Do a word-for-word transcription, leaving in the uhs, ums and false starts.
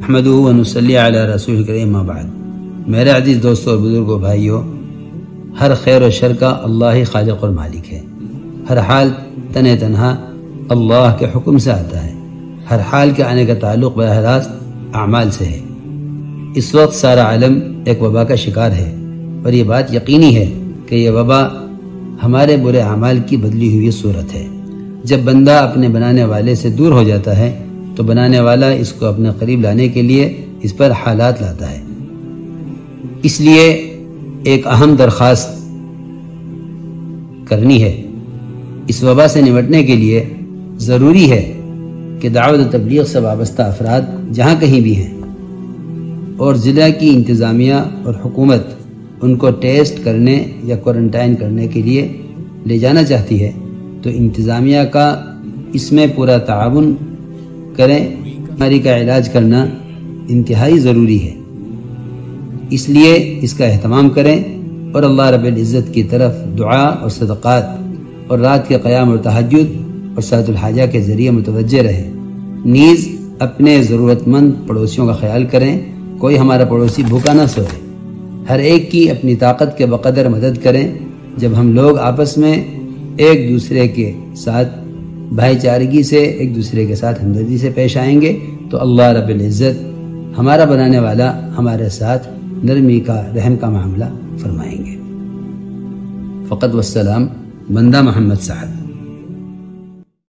نحمدہ و نصلی علی رسول الکریم اما بعد۔ میرے عزیز دوستوں اور بزرگوں بھائیوں، ہر خیر و شر کا اللہ ہی خالق اور مالک ہے۔ ہر حال تن تنہا اللہ کے حکم سے آتا ہے۔ ہر حال کے آنے کا تعلق براہ راست اعمال سے ہے۔ اس وقت سارا عالم ایک وبا کا شکار ہے، اور یہ بات یقینی ہے کہ یہ وبا ہمارے برے اعمال کی بدلی ہوئی صورت ہے۔ جب بندہ اپنے بنانے والے سے دور ہو جاتا ہے تو بنانے والا اس کو اپنے قریب لانے کے لیے اس پر حالات لاتا ہے۔ اس لیے ایک اہم درخواست کرنی ہے۔ اس وبا سے نمٹنے کے لیے ضروری ہے کہ دعوت و تبلیغ سے وابستہ افراد جہاں کہیں بھی ہیں اور ضلع کی انتظامیہ اور حکومت ان کو ٹیسٹ کرنے یا کوارنٹائن کرنے کے لیے لے جانا چاہتی ہے تو انتظامیہ کا اس میں پورا تعاون کریں۔ بیماری کا علاج کرنا انتہائی ضروری ہے، اس لیے اس کا اہتمام کریں اور اللہ رب العزت کی طرف دعا اور صدقات اور رات کے قیام اور تہجد اور صلاۃ الحاجہ کے ذریعے متوجہ رہیں۔ نیز اپنے ضرورت مند پڑوسیوں کا خیال کریں، کوئی ہمارا پڑوسی بھوکا نہ سوئے۔ ہر ایک کی اپنی طاقت کے بقدر مدد کریں۔ جب ہم لوگ آپس میں ایک دوسرے کے ساتھ بھائی چارگی سے ایک دوسرے کے ساتھ ہمدردی سے پیش آئیں گے تو اللہ رب العزت ہمارا بنانے والا ہمارے ساتھ نرمی کا رحم کا معاملہ فرمائیں گے۔ فقط والسلام، بندہ محمد سعد۔